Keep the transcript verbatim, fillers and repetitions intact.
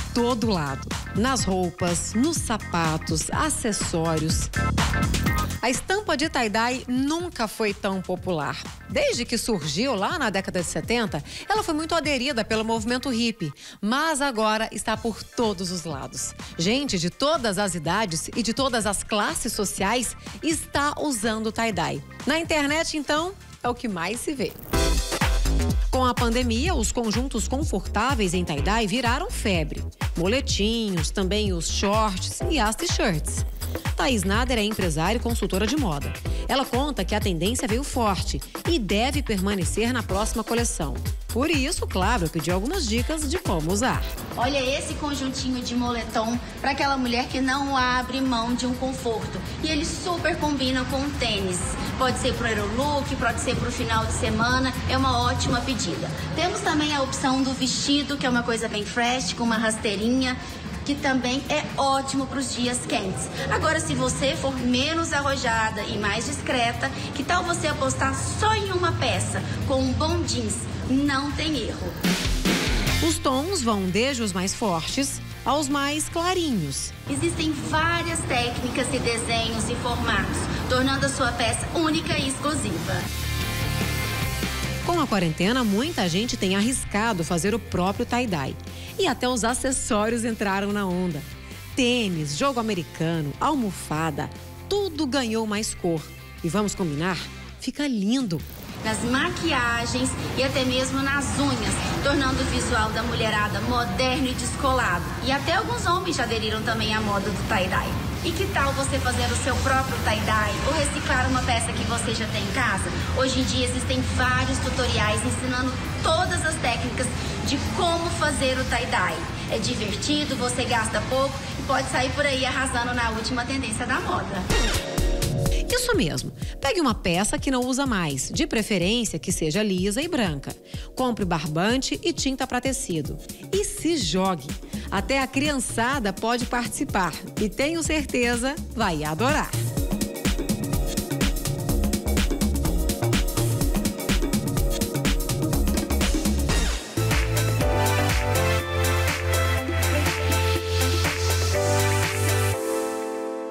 todo lado. Nas roupas, nos sapatos, acessórios. A estampa de tie-dye nunca foi tão popular. Desde que surgiu lá na década de setenta, ela foi muito aderida pelo movimento hippie, mas agora está por todos os lados. Gente de todas as idades e de todas as classes sociais está usando tie-dye. Na internet, então, é o que mais se vê. Com a pandemia, os conjuntos confortáveis em tie-dye viraram febre. Moletinhos, também os shorts e as t-shirts. Thaís Nader é empresária e consultora de moda. Ela conta que a tendência veio forte e deve permanecer na próxima coleção. Por isso, claro, pediu algumas dicas de como usar. Olha esse conjuntinho de moletom para aquela mulher que não abre mão de um conforto. E ele super combina com o tênis. Pode ser para o aerolook, pode ser para o final de semana, é uma ótima pedida. Temos também a opção do vestido, que é uma coisa bem fresh, com uma rasteirinha, que também é ótimo para os dias quentes. Agora, se você for menos arrojada e mais discreta, que tal você apostar só em uma peça, com um bom jeans? Não tem erro. Os tons vão desde os mais fortes aos mais clarinhos. Existem várias técnicas e desenhos e formatos, tornando a sua peça única e exclusiva. Com a quarentena, muita gente tem arriscado fazer o próprio tie-dye. E até os acessórios entraram na onda. Tênis, jogo americano, almofada, tudo ganhou mais cor. E vamos combinar? Fica lindo. Nas maquiagens e até mesmo nas unhas, tornando o visual da mulherada moderno e descolado. E até alguns homens já aderiram também à moda do tie-dye. E que tal você fazer o seu próprio tie-dye ou reciclar uma peça que você já tem em casa? Hoje em dia existem vários tutoriais ensinando todas as técnicas de como fazer o tie-dye. É divertido, você gasta pouco e pode sair por aí arrasando na última tendência da moda. Isso mesmo. Pegue uma peça que não usa mais, de preferência que seja lisa e branca. Compre barbante e tinta para tecido. E se jogue. Até a criançada pode participar e tenho certeza vai adorar.